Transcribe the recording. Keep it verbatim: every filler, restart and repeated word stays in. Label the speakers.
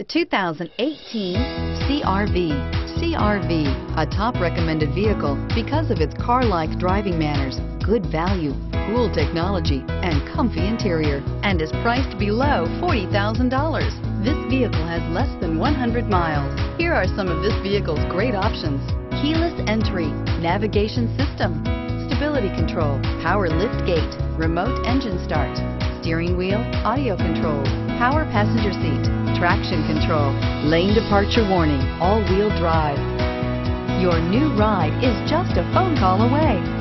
Speaker 1: two thousand eighteen C R V. C R V, a top recommended vehicle because of its car-like driving manners, good value, cool technology, and comfy interior, and is priced below forty thousand dollars. This vehicle has less than one hundred miles. Here are some of this vehicle's great options: keyless entry, navigation system, stability control, power lift gate, remote engine start, steering wheel audio controls, power passenger seat, traction control, lane departure warning, all-wheel drive. Your new ride is just a phone call away.